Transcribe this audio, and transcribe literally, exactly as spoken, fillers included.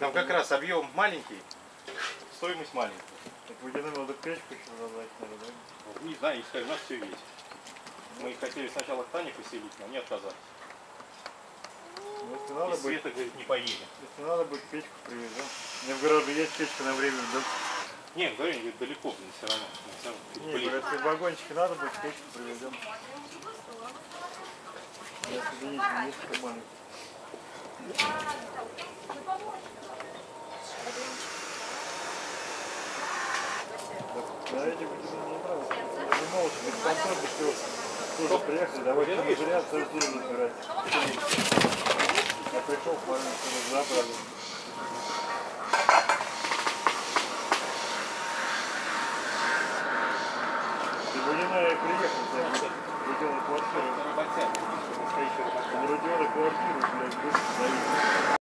Там как раз объем маленький, стоимость маленькая. Так водяную надо печку еще задать, надо, да? Не знаю, если у нас все есть. Мы хотели сначала к Тане поселить, но они отказались. Ну, если надо И будет, Света говорит, не поедем. если надо будет, печку привезем. У меня в гараже есть печка на время, да? Не, говорю, говорит, далеко, блин, все равно. Все равно Не, говорят, если вагончики надо будет, печку привезем. Я извините, есть карманы. Да, эти водяные не нравятся. Я не молча, без контор, без всего. Тоже приехали, давайте материал, тоже тоже забирать. Я пришел, парень, все забрали. Ты водяная приехал, да? Родила квартиру. Работяга, настоящая работяга. Родила квартиру, блядь, быстро.